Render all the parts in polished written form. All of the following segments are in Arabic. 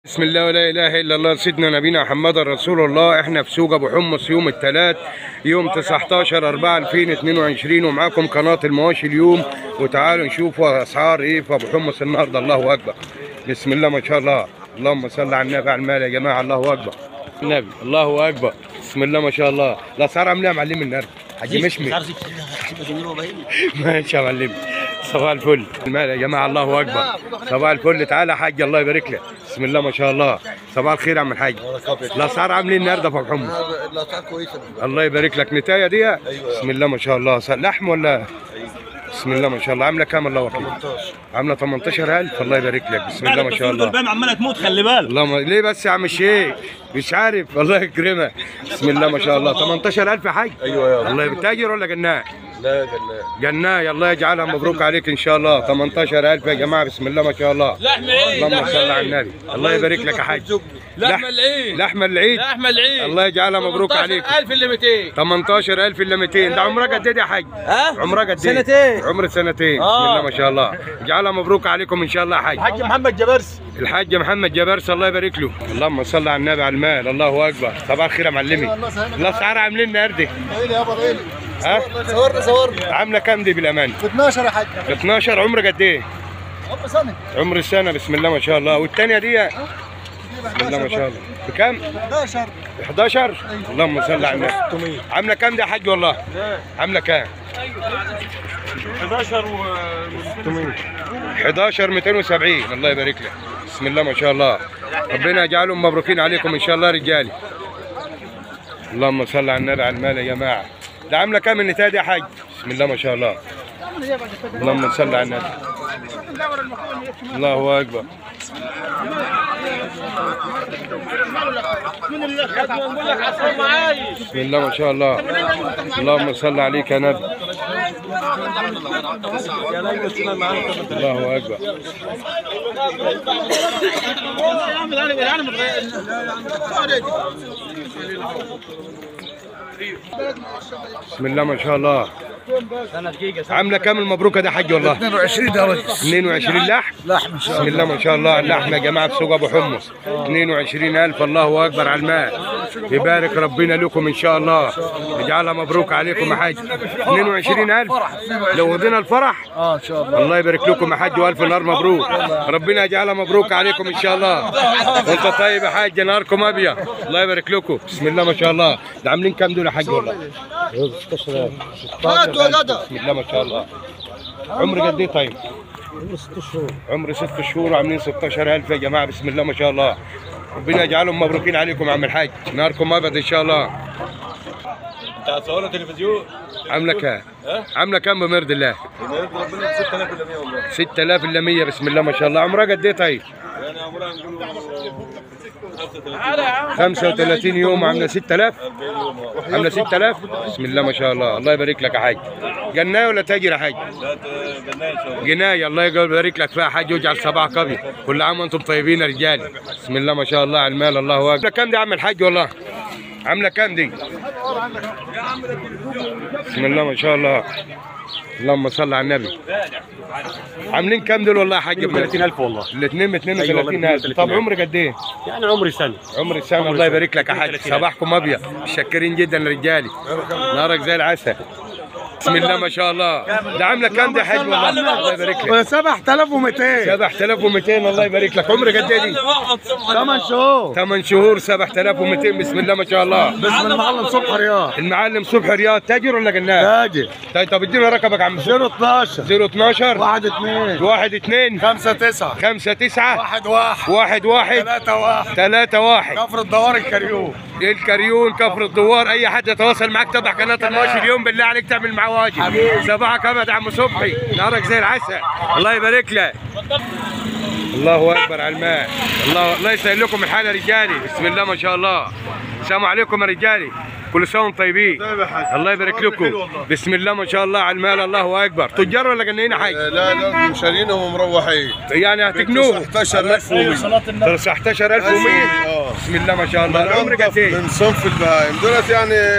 بسم الله ولا اله الا الله سيدنا نبينا محمد رسول الله. احنا في سوق ابو حمص يوم الثلاث يوم 19/4/2022 ومعاكم قناه المواشي اليوم. وتعالوا نشوفوا اسعار ايه في ابو حمص النهارده. الله اكبر، بسم الله ما شاء الله، اللهم صل على النبي على المال يا جماعه. الله اكبر النبي، الله اكبر، بسم الله ما شاء الله. الاسعار عامله يا معلم النهارده حاج مشمي؟ ماشي يا معلم، صباح الفل المال يا جماعه. الله اكبر، صباح الفل. تعالى يا حاج، الله يبارك لك، بسم الله ما شاء الله. صباح الخير يا عم الحاج. الاسعار عاملين النهارده في ابو حمص؟ الاسعار كويسه الله يبارك لك. نتايه دي؟ ايوه بسم الله ما شاء الله. لحم ولا؟ بسم الله ما شاء الله. عامله كام الله وكيل؟ عامله 18,000. الله يبارك لك، بسم الله ما شاء الله. البام عماله تموت، خلي بالك. اللهم ليه بس يا عم الشيخ؟ مش عارف، الله يكرمك. بسم الله ما شاء الله. 18,000 يا حاج؟ ايوه يا الله بتاجر ولا جناه؟ لا جناه. الله يجعلها مبروك عليك ان شاء الله. 18,000 يا جماعه، بسم الله ما شاء الله. لحم عيد، اللهم صل على النبي. الله يبارك لك يا حاج. لحم العيد، لحم العيد، لحم العيد. الله يجعلها مبروك عليك. 18,000 الا 200. 18,000 الا 200. ده عمرها قد ايه يا حاج؟ عمرها قد ايه؟ سنتين. عمر سنتين. بسم الله ما شاء الله. يجعلها مبروك عليكم ان شاء الله يا حاج. الحاج محمد جبرس. الحاج محمد جبرس، الله يبارك له. اللهم صل على النبي على المال. الله اكبر، صباح الخير يا معلمي. الاسعار عاملين النهارده؟ ها؟ صورنا عامله كام دي بالامان؟ 12 يا حاج. 12. عمر قد ايه؟ عمر سنه. عمر السنه، بسم الله ما شاء الله. والثانيه دي؟ بسم الله ما شاء الله. بكام؟ 11. 11. اللهم صل على النبي. عامله كام دي يا حاج والله؟ عامله كام؟ 11 11 270. الله يبارك لك، بسم الله ما شاء الله. ربنا يجعلهم مبروكين عليكم ان شاء الله رجالي. اللهم صل على النبي على المال يا جماعه. ده عامله كام النتايه دي يا حاج؟ بسم الله ما شاء الله. اللهم صل على النبي. الله اكبر. بسم الله ما شاء الله. اللهم صل عليك يا نبي. الله اكبر. بسم الله ما شاء الله. عامله كام المبروكه ده يا حاج والله؟ 22 يا ريس. 22 لحم؟ لحم ان شاء الله. بسم الله ما شاء الله. اللحم يا جماعه في سوق ابو حمص 22,000. الله اكبر على المال. يبارك ربنا لكم ان شاء الله، يجعلها مبروك عليكم يا حاج. 22,000 لو ودينا الفرح ان شاء الله. الله يبارك لكم يا حاج، والف نهار مبروك. ربنا يجعلها مبروك عليكم ان شاء الله. وانت طيب يا حاج، نهاركم ابيض. الله يبارك لكم، بسم الله ما شاء الله. ده عاملين كام دول يا حاج والله؟ 16,000. بسم الله ما شاء الله. عمر قد ايه طيب؟ عمر 6 شهور. عمر 6 شهور وعاملين 16,000 يا جماعه، بسم الله ما شاء الله. ربنا يجعلهم مبروكين عليكم يا عم الحاج، نهاركم ابيض ان شاء الله. انت هتصورنا تلفزيون؟ عامله كام؟ عامله كام بمرض الله؟ ربنا 6,000 الا 100 والله. 6,000 الا 100. بسم الله ما شاء الله. عمرها قد ايه طيب؟ يعني عمرها نقول 35 يوم. عامله 6,000؟ عامله 6,000؟ بسم الله ما شاء الله. الله يبارك لك يا حاج. جنايه ولا تاجر يا حاج؟ لا جنايه ان شاء الله. جنايه. الله يبارك لك فيها يا حاج، ويجعل صباحك ابيض. كل عام وانتم طيبين يا رجالي. بسم الله ما شاء الله على المال. الله اكبر. كام دي يا عم الحاج والله؟ عامله كام دي؟ بسم الله ما شاء الله. اللهم صل على النبي. عاملين كام دول والله يا حاج؟ 30,000 والله. الاثنين ب 32,000. طب عمر قد ايه؟ يعني عمري سنه. عمر السنه. الله يبارك لك يا حاج، صباحكم ابيض. متشكرين جدا رجالي، نهارك زي العسل. بسم الله ما شاء الله. ده عامله كام دي يا حاج والله؟ الله يبارك لك. 7,200. 7,200. الله يبارك لك. عمر قد ايه دي؟ 8 شهور. 8 شهور. 7,200. بسم الله ما شاء الله. باسم المعلم صبحي رياض. المعلم صبحي رياض. تاجر ولا جناه؟ تاجر. طب ادينا رقمك يا عم. 012 012 1 2 1 2 5 9 5 9 1 1 1 1 3 1 3 1. كفر الدوار الكريوم. الكريون كفر الدوار. اي حد يتواصل معاك تبع قناه المواشي اليوم بالله عليك تعمل معاه واجب. صباحك ابد يا عم صبحي، نهارك زي العسل. الله يبارك لك. الله اكبر على المال. الله يسهل لكم الحال يا رجالي. بسم الله ما شاء الله. السلام عليكم يا رجالي، كل سنه وانتم طيبين. الله يبارك لكم. بسم الله ما شاء الله على المال. الله اكبر. تجار ولا جنينه حاجه؟ لا مشارينهم ومروحين. يعني هتجنوه 19,100. 19,100. بسم الله ما شاء الله. العمر قد ايه؟ من صنف البهايم دولت يعني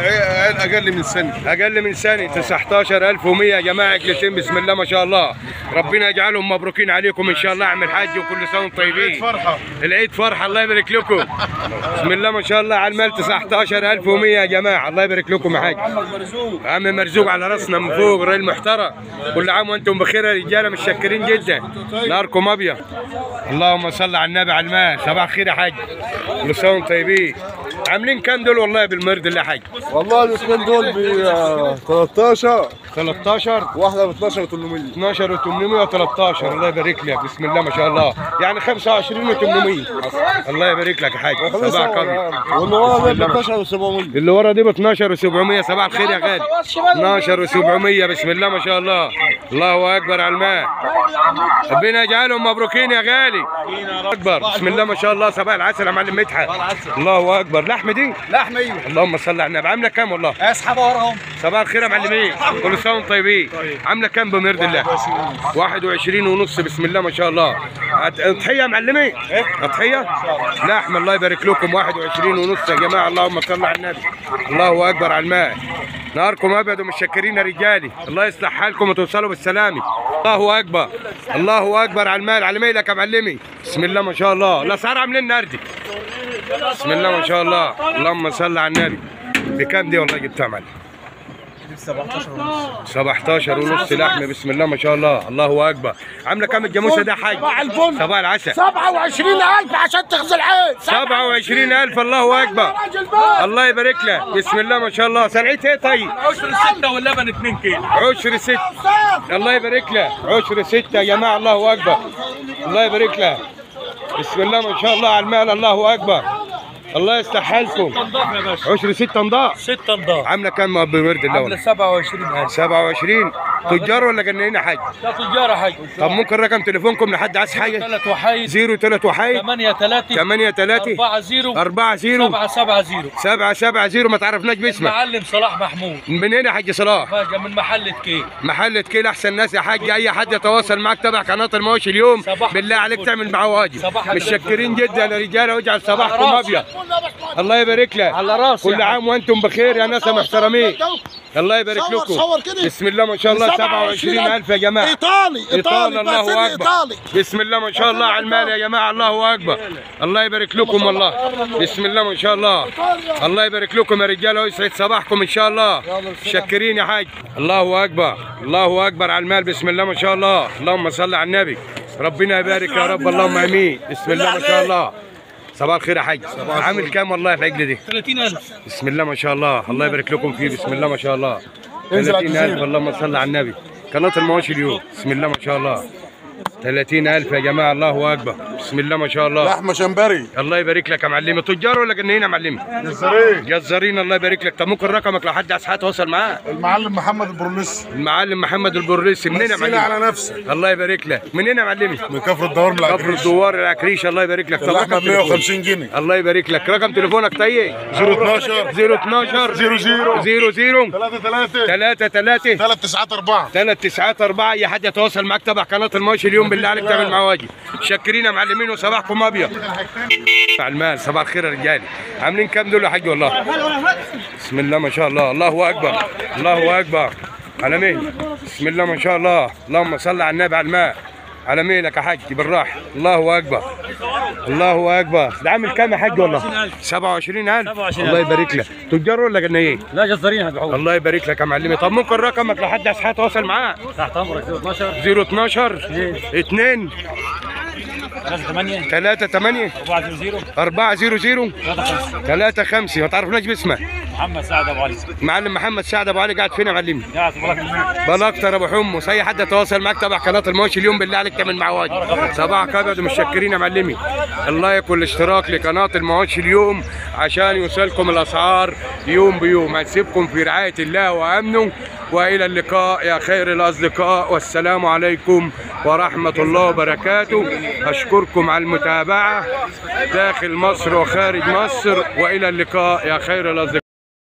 اقل من سنه. اقل من سنه. 19100 يا جماعه، عجلتين بسم الله ما شاء الله. ربنا يجعلهم مبروكين عليكم ان شاء الله. اعمل حج وكل سنه وانتم طيبين. فرحه. العيد فرحه، الله يبارك لكم. بسم الله ما شاء الله على المال. 19100 يا جماعه، الله يبارك لكم يا حاج. عم مرزوق على راسنا من فوق، راجل محترم. كل عام وانتم بخير يا رجاله، متشكرين جدا. ناركم ابيض. اللهم صل على النبي على المال. صباح الخير يا حاج، كل سنه وانتم طيبين. عاملين كام دول والله بالمرد اللي يا حاج؟ والله الاثنين دول ب 13 واحده ب 12 و800. 12 و813. الله يبارك لك، بسم الله ما شاء الله. يعني 25 و800. الله يبارك لك يا حاج. صباح الخير. واللي ورا دي ب 12 و700. اللي ورا دي ب 12 و700. صباح الخير يا غالي. 12 و700 بسم الله ما شاء الله. الله اكبر على المال. ربنا يجعلهم مبروكين يا غالي. اكبر بسم الله ما شاء الله. صباح العسل يا معلم مدحت. الله اكبر. لحمه دي؟ لحمه ايوه. اللهم صل على النبي. عامله كام والله؟ اسحب وراهم. صباح الخير يا معلمين، كل سنه وانتم طيبين. عامله كام بمرد الله؟ 21 ونص بسم الله ما شاء الله. اضحيه يا معلمين؟ اضحيه؟ لحمه الله يبارك لكم. 21 ونص يا جماعه. اللهم صل على النبي. الله اكبر على المال. نهاركم ابيض ومتشكرين يا رجالي. الله يصلح حالكم وتوصلوا بالسلامه. الله اكبر. الله اكبر على المال. على ميلك يا معلمي. بسم الله ما شاء الله. الاسعار عاملين نردي. بسم الله ما شاء الله. اللهم صل على النبي. بكام دي والله جبتها يا معلم؟ 17 ونص لحمه بسم الله ما شاء الله. الله اكبر. عامله كام الجاموسه ده يا حاج؟ صباح الفل. صباح العسل. 27000 عشان تغزل عين. 27000. الله اكبر. الله يبارك لك، بسم الله ما شاء الله. سلعت ايه طيب؟ عشر 6 واللبن 2 كيلو. عشر 6. الله يبارك لك. عشر 6 يا جماعه. الله اكبر. الله يبارك لك، بسم الله ما شاء الله على المال. الله اكبر. الله يصلح حالكم. عشر 6 نضاف. 6 نضاف. عامله كام ابو ورد عامله الاول؟ 27000. 27. تجار ولا جنينه حاج؟ لا تجاره حاج. طب ممكن رقم تليفونكم لحد عايز حاجه؟ 3 وحيد 03 وحيد 83 83 40 40 770. 770. ما تعرفناش باسمك؟ معلم صلاح محمود. منين يا حاج صلاح؟ فاجأ من محل كيل. محل كيل. احسن ناس يا حاج. اي حد يتواصل معك تبع قناه المواشي اليوم بالله عليك تعمل معاه واجب. متشكرين جدا يا رجاله، واجعل صباحكم ابيض. الله يبارك لك. على راسي. كل عام وانتم بخير يا ناس محترمين. الله يبارك لكم. بسم الله ما شاء الله. 27000 يا جماعه. ايطالي. الله اكبر. بسم الله ما شاء الله على المال يا جماعه. الله اكبر. الله يبارك لكم والله. بسم الله ما شاء الله. الله يبارك لكم يا رجاله ويسعد صباحكم ان شاء الله. متشكرين يا حاج. الله اكبر. الله اكبر على المال. بسم الله ما شاء الله. اللهم صل على النبي. ربنا يبارك يا رب. اللهم امين. بسم الله ما شاء الله. صباح الخير يا حاج. عامل كام والله العجل دي؟ 30000. بسم الله ما شاء الله. الله يبارك لكم فيه. بسم الله ما شاء الله. 30000. اللهم صل على النبي. قناة المواشي اليوم. بسم الله ما شاء الله. 30000 يا جماعه. الله اكبر. بسم الله ما شاء الله. لحمه شمبري. الله يبارك لك يا معلمي. تجار ولا جنينه يا معلمي؟ جزارين. جزارين. الله يبارك لك. طب ممكن رقمك لو حد عايز يتواصل معاه؟ المعلم محمد البروليسي. المعلم محمد البروليسي. منين يا معلمي؟ على نفسك. الله يبارك لك. منين يا معلمي؟ من كفر الدوار من كفر الدوار العكريش. الله يبارك لك. طب اللحمه ب 150 جنيه. الله يبارك لك. رقم تليفونك طيب؟ 012 012 00 00 33 33 394. 394. اي حد يتواصل معاك تبع قناه المواشي اليوم بالله عليك تعمل معاه واجب. شكرين يا معلمين وصباحكم ابيض. على المال. صباح الخير يا رجالي. عاملين كام دول يا حاج والله؟ بسم الله ما شاء الله. الله اكبر. الله اكبر. على مين؟ بسم الله ما شاء الله. اللهم صل على النبي على الماء. على ميلك يا حاج بالراحه. الله اكبر. الله اكبر. ده عامل كام يا حاج والله؟ 27000. الله يبارك لك. تجار ولا جنايين؟ لا جزارين هذا. الله يبارك لك يا معلمي. طب ممكن رقمك لو حد عايز يتواصل معاه؟ تحت امرك. 012 2 3 8 3 8 400 400 3 5. ما تعرفناش باسمك؟ محمد سعد ابو علي. معلم محمد سعد ابو علي. قاعد فين يا معلمي؟ قاعد في بلاكتر ابو حمص. اي حد يتواصل معاك تبع قناه المواشي اليوم بالله عليك تعمل معاه واجب. صباحك ابيض ومتشكرين يا معلمي. الله يكون الاشتراك لقناه المواشي اليوم عشان يوصلكم الاسعار يوم بيوم. هنسيبكم في رعايه الله وامنه، والى اللقاء يا خير الاصدقاء، والسلام عليكم ورحمه الله وبركاته. اشكركم على المتابعه داخل مصر وخارج مصر، والى اللقاء يا خير الاصدقاء.